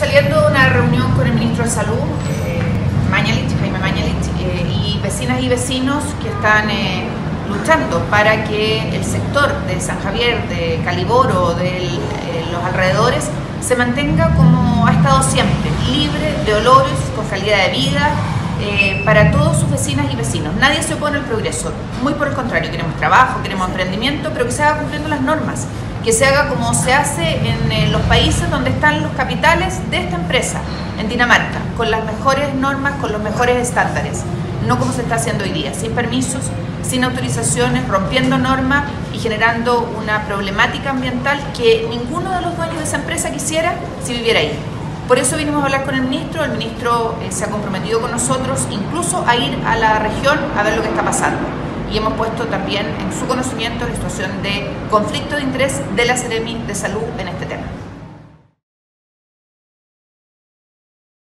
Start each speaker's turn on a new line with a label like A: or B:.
A: saliendo de una reunión con el ministro de Salud, Jaime Mañalich, y vecinas y vecinos que están luchando para que el sector de San Javier, de Caliboro, de los alrededores, se mantenga como ha estado siempre, libre de olores, con calidad de vida, para todos sus vecinas y vecinos. Nadie se opone al progreso, muy por el contrario, queremos trabajo, queremos emprendimiento, pero que se haga cumpliendo las normas, que se haga como se hace en los países donde están los capitales de esta empresa, en Dinamarca, con las mejores normas, con los mejores estándares, no como se está haciendo hoy día, sin permisos, sin autorizaciones, rompiendo normas y generando una problemática ambiental que ninguno de los dueños de esa empresa quisiera si viviera ahí. Por eso vinimos a hablar con el ministro se ha comprometido con nosotros incluso a ir a la región a ver lo que está pasando. Y hemos puesto también en su conocimiento la situación de conflicto de interés de la Seremi de Salud en este tema.